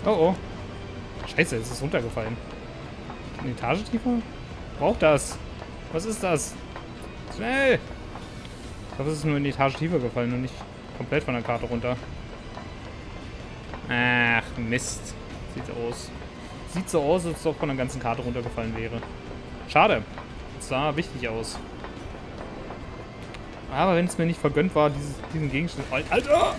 Oh, oh. Scheiße, es ist runtergefallen. Eine Etage tiefer? Braucht das? Was ist das? Schnell! Ich glaube, es ist nur in die Etage tiefer gefallen und nicht komplett von der Karte runter. Ach, Mist. Sieht aus. Sieht so aus, als ob es von der ganzen Karte runtergefallen wäre. Schade. Das sah wichtig aus. Aber wenn es mir nicht vergönnt war, diesen Gegenstand... Alter!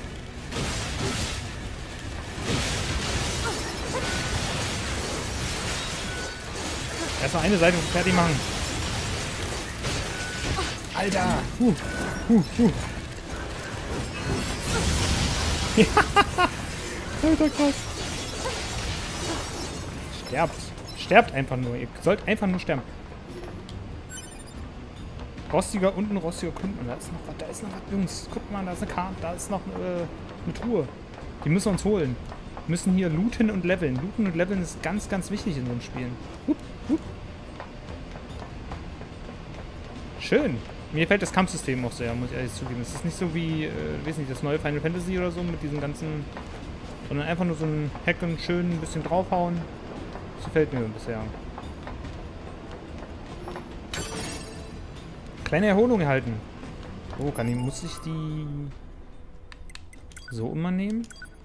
Erstmal eine Seite fertig machen. Alter! Alter, krass. Sterbt. Sterbt einfach nur. Ihr sollt einfach nur sterben. Rostiger unten, rostiger Kunden. Da ist noch was. Da ist noch was, Jungs. Guckt mal, da ist eine Karte. Da ist noch eine Truhe. Die müssen wir uns holen. Wir müssen hier looten und leveln. Looten und leveln ist ganz, ganz wichtig in so einem Spielen. Schön. Mir gefällt das Kampfsystem auch sehr, muss ich ehrlich zugeben. Es ist nicht so wie, weiß nicht, das neue Final Fantasy oder so mit diesen ganzen... Sondern einfach nur so ein Hacken, schön ein bisschen draufhauen. Das gefällt mir bisher. Kleine Erholung erhalten. Oh, muss ich die so immer nehmen?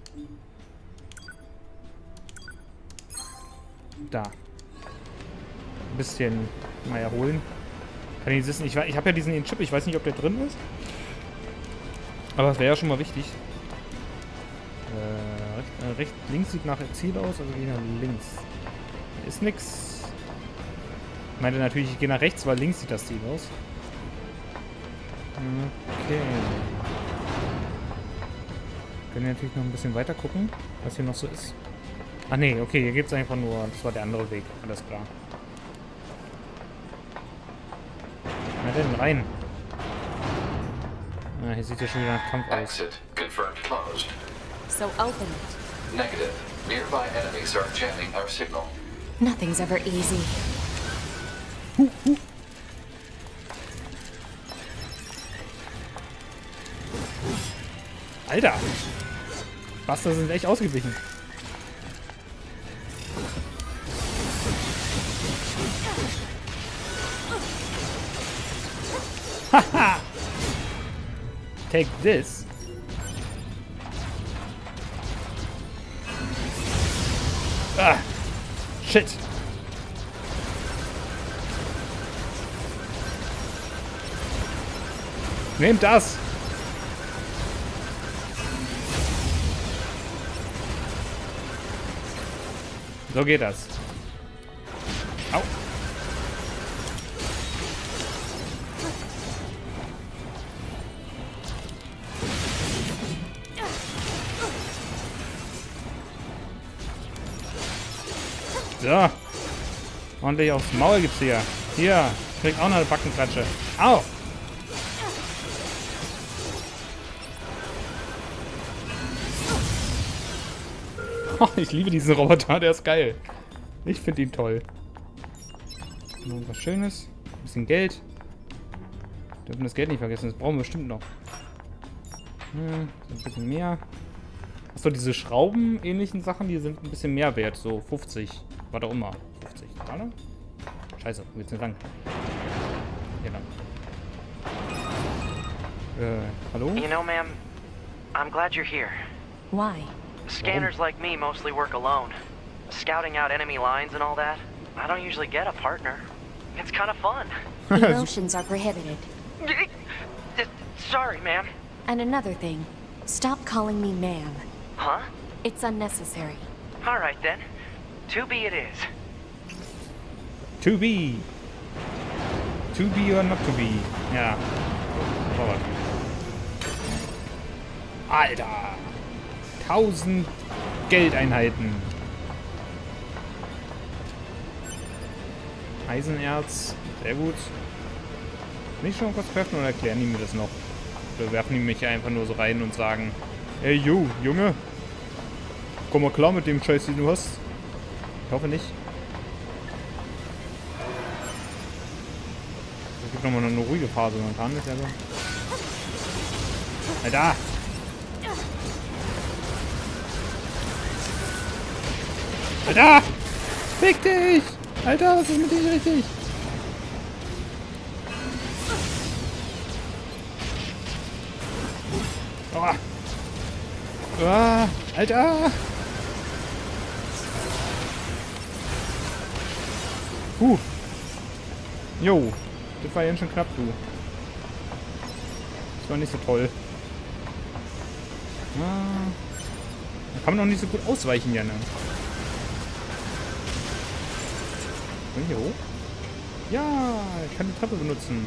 Da. Ein bisschen mal erholen. Kann ich wissen, ich habe ja diesen Chip, ich weiß nicht, ob der drin ist. Aber das wäre ja schon mal wichtig. Links sieht nach Ziel aus, also gehe nach links. Hier ist nix. Ich meinte natürlich, ich gehe nach rechts, weil links sieht das Ziel aus. Okay. Können wir natürlich noch ein bisschen weiter gucken, was hier noch so ist. Ach nee, okay, hier gibt es einfach nur, das war der andere Weg, alles klar. Na denn, rein. Ah, hier sieht ja schon wieder nach Kampf aus. Exit confirmed closed. So open it. Negative. Nearby enemies are jamming our signal. Nothing's ever easy. Alter! Buster sind echt ausgewichen. Haha! Take this. Ah! Shit! Nehmt das! So geht das. Au! So. Ordentlich aufs Maul gibt's hier. Hier. Kriegt auch noch eine Backenklatsche. Au! Oh, ich liebe diesen Roboter. Der ist geil. Ich finde ihn toll. Noch was Schönes. Ein bisschen Geld. Wir dürfen das Geld nicht vergessen. Das brauchen wir bestimmt noch. Ein bisschen mehr. Achso, diese Schrauben-ähnlichen Sachen, die sind ein bisschen mehr wert. So 50. Was auch immer. 50 Dollar? Scheiße, wo geht's denn lang? Hier lang. Hallo? You know, ma'am, I'm glad you're here. Why? Scanners like me mostly work alone. Scouting out enemy lines and all that. I don't usually get a partner. It's kind of fun. Emotions are prohibited. Sorry, ma'am. And another thing, stop calling me ma'am. Huh? It's unnecessary. All right, then. To be it is. To be. To be or not to be. Ja. Robert. Alter. 1000 Geldeinheiten. Eisenerz. Sehr gut. Nicht schon was treffen oder erklären die mir das noch? Oder werfen die mich hier einfach nur so rein und sagen: Ey, Junge. Komm mal klar mit dem Scheiß, den du hast. Ich hoffe nicht. Es gibt nochmal eine ruhige Phase momentan. Ist ja so. Alter! Alter! Fick dich! Alter, was ist mit dir richtig? Oh. Oh, Alter! Jo, das war ja schon knapp, du. Das war nicht so toll. Ah, da kann man noch nicht so gut ausweichen, ja, ne? Kann ich hier hoch? Ja, ich kann die Treppe benutzen.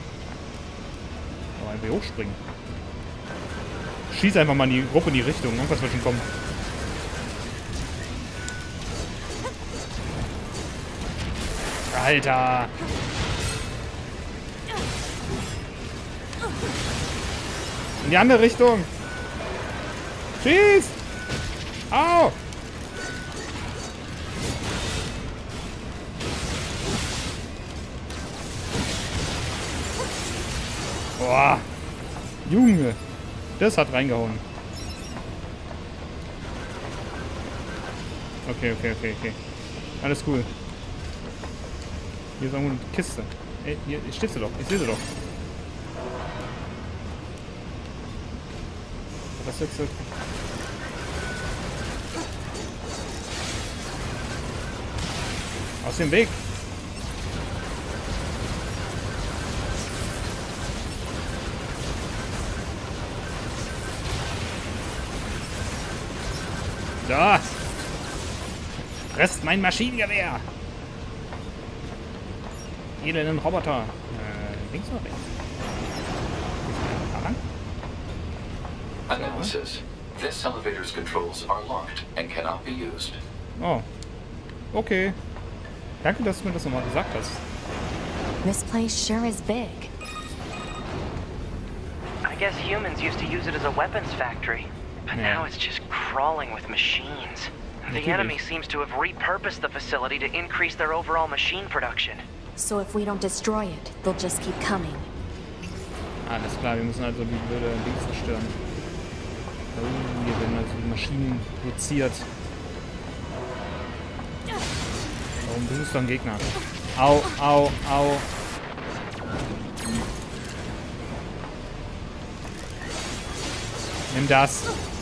Aber einfach hochspringen. Schieß einfach mal in die Gruppe in die Richtung. Irgendwas wird schon kommen. Alter! In die andere Richtung! Schieß! Au! Boah! Junge! Das hat reingehauen. Okay. Alles cool. Hier ist irgendwo eine Kiste. Ey, hier steht sie doch. Ich sehe sie doch. Was jetzt? Aus dem Weg. Da! Fresst mein Maschinengewehr! Elenden Roboter. Links oder rechts? Analysis. This elevator's controls are locked and cannot be used. Oh. Okay. Danke, dass du mir das nochmal gesagt hast. This place sure is big. I guess humans used to use it as a weapons factory, but now it's just crawling with machines. The enemy seems to have repurposed the facility to increase their overall machine production. So if we don't destroy it, they'll just keep coming. Alles klar, wir müssen also die blöde Dings zerstören. Hier werden also die Maschinen produziert. Warum bist du ein Gegner? Au, au, au. Nimm das.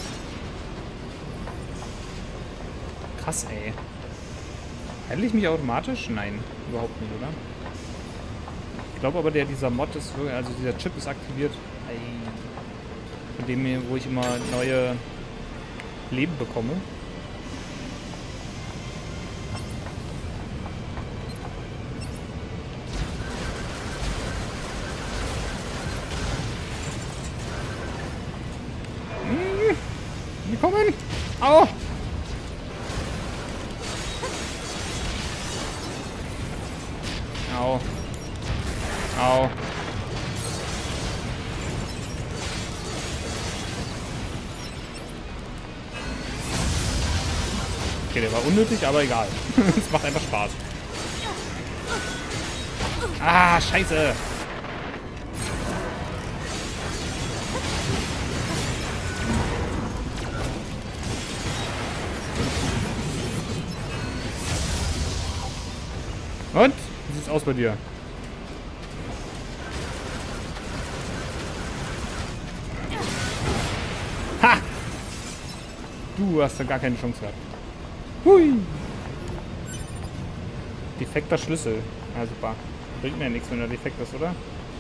Krass, ey. Heile ich mich automatisch? Nein, überhaupt nicht, oder? Ich glaube aber, dieser Mod ist wirklich, also dieser Chip ist aktiviert. Von dem hier, wo ich immer neue Leben bekomme. Die kommen! Au! Au. Au. Okay, der war unnötig, aber egal. Es macht einfach Spaß. Ah, scheiße. Und? Wie sieht's aus bei dir? Ha! Du hast da gar keine Chance gehabt. Hui! Defekter Schlüssel. Ja, super. Bringt mir ja nichts, wenn er defekt ist, oder?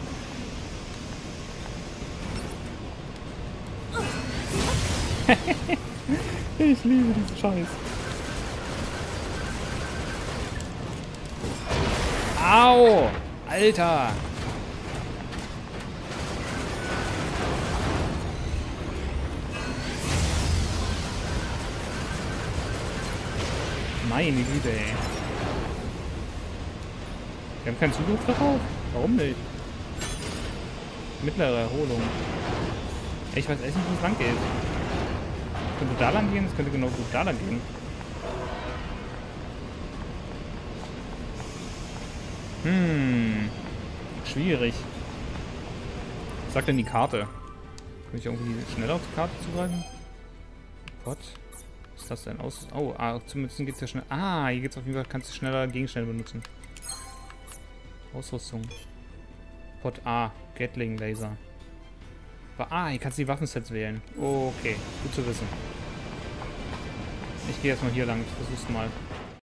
Ich liebe diesen Scheiß. Au! Alter! Meine Güte, ey. Wir haben keinen Zugriff darauf? Warum nicht? Mittlere Erholung. Ey, ich weiß echt nicht, wo es lang geht. Könnte da lang gehen? Es könnte genau gut da lang gehen. Schwierig. Was sagt denn die Karte? Kann ich irgendwie schneller auf die Karte zugreifen? Gott. ist das denn? Oh, zumindest geht's ja schnell. Ah, hier geht's auf jeden Fall, kannst du schneller Gegenstände benutzen. Ausrüstung. Pot A, Gatling Laser. Hier kannst du die Waffensets wählen. Okay, gut zu wissen. Ich gehe erstmal hier lang, ich versuch's mal.